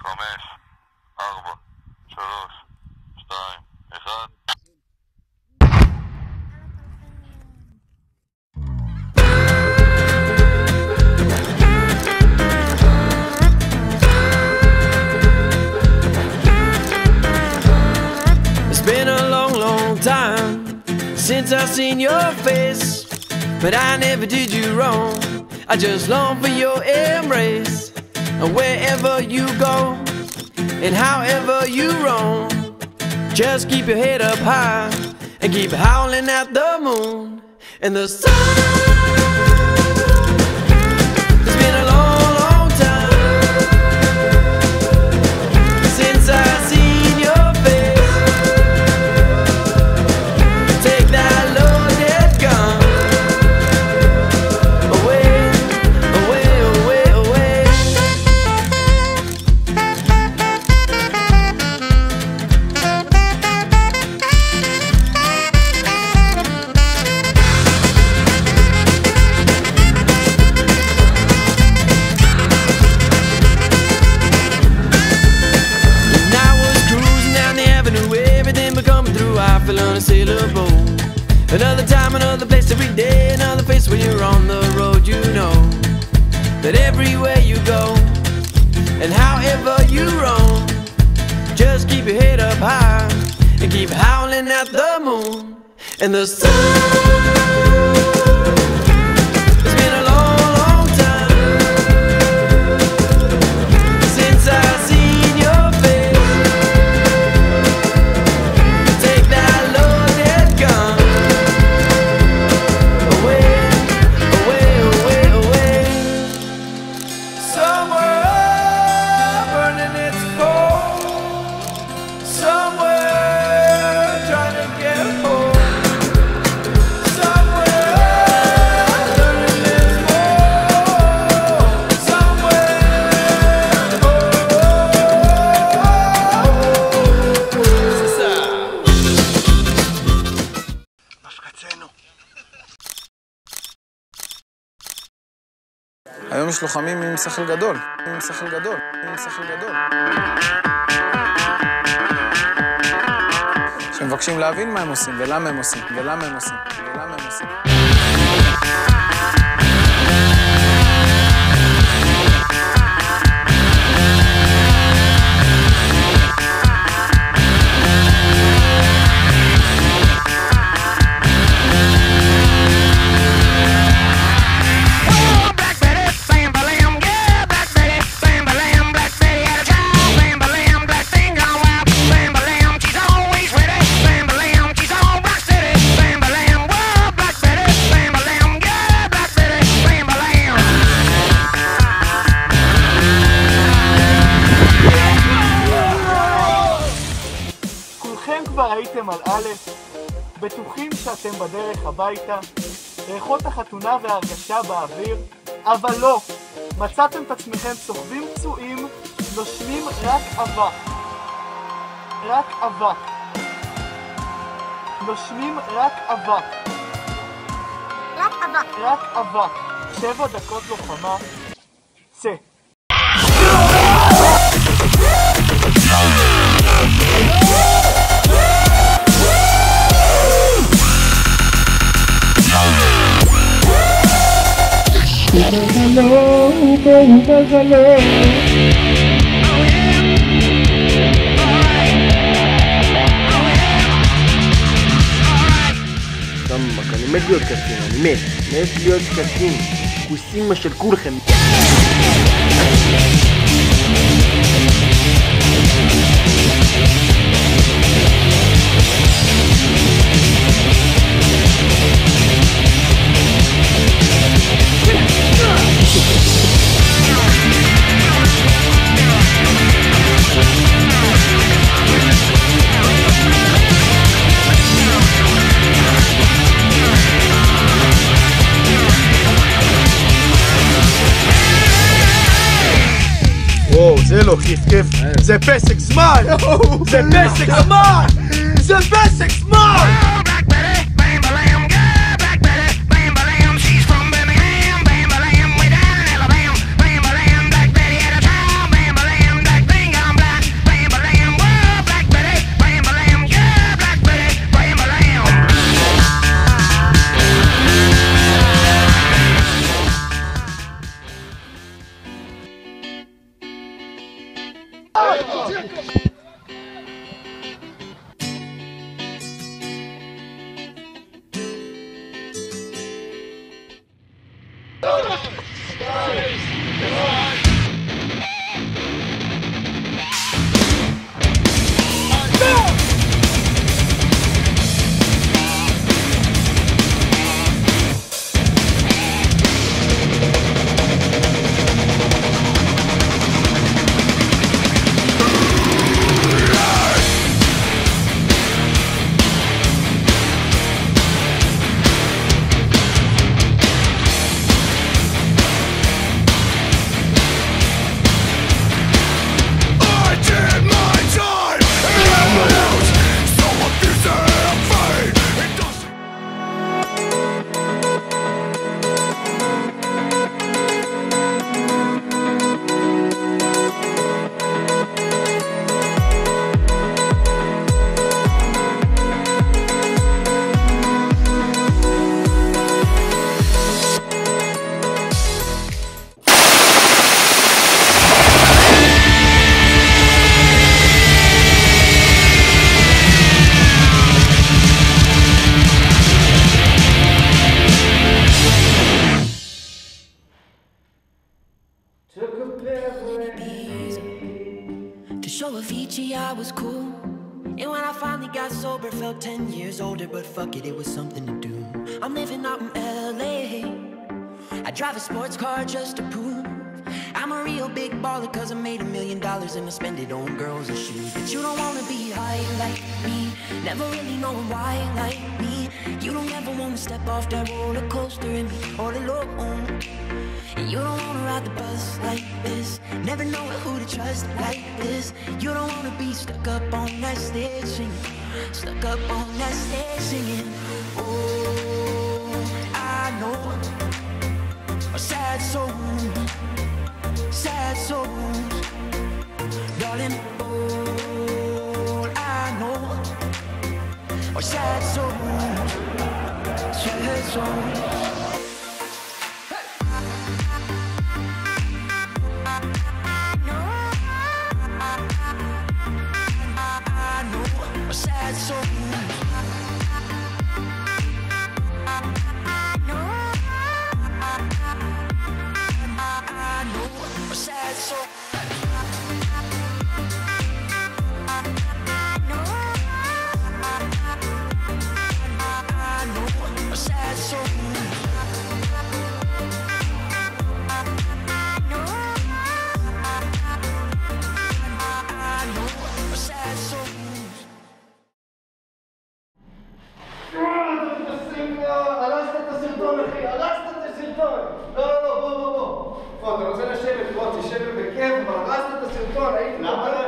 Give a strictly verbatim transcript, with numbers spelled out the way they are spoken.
חמש, ארבע, שלוש, שתיים, אחד. It's been a long, long time since I've seen your face, but I never did you wrong. I just long for your embrace, and wherever you go, and however you roam, just keep your head up high, and keep howling at the moon and the sun. It's been a long, long time since I've seen your face. Take that loaded gun away, away, away, away. When I was cruising down the avenue, everything but coming through, I feel unassailable. Another time, another place, every day, another face. When you're on the road, you know that everywhere you go, and however you roam, just keep your head up high, and keep howling at the moon and the sun. It's been a long, long time since I've seen your face. Take that loaded gun away, away, away, away. Somewhere burning its coal, somewhere trying to get home. היום יש לוחמים עם שכל גדול, עם שכל גדול, עם שכל גדול. שמבקשים להבין מה הם עושים, ולמה הם עושים, ולמה הם עושים, ולמה הם עושים. כבר הייתם על א', בטוחים שאתם בדרך הביתה, ריחות החתונה וההרגשה באוויר, אבל לא, מצאתם את עצמכם סוחבים פצועים, נושמים רק אבק, רק אבק, נושמים רק אבק, רק אבק, רק אבק, שבע דקות לוחמה, צא. סמק, אני מת להיות קצין, אני מת, מת להיות קצין, כוסימה של כולכם. זה לא כיף כיף, זה פסק זמן! זה פסק זמן! זה פסק זמן! To show Avicii I was cool. And when I finally got sober, felt ten years older. But fuck it, it was something to do. I'm living out in L A. I drive a sports car just to prove I'm a real big baller, cause I made a million dollars and I spend it on girls and shoes. But you don't wanna be high like me, never really knowing why like me. You don't ever wanna step off that roller coaster and be all alone. And you don't wanna ride the bus like this, never know who to trust like this. You don't wanna be stuck up on that stage singing, stuck up on that stage singing. Oh, I know a sad soul, sad souls, darling. All I know are sad souls, sad souls. Sad souls. Sad soul. Sad soul. Sad soul. הרסת את הסרטון, אחי, הרסת את הסרטון. לא, לא, לא, בוא, בוא, בוא. אתה רוצה לשבת, בוא, תשב בכיף, אבל הרסת את הסרטון, הייתי... למה לא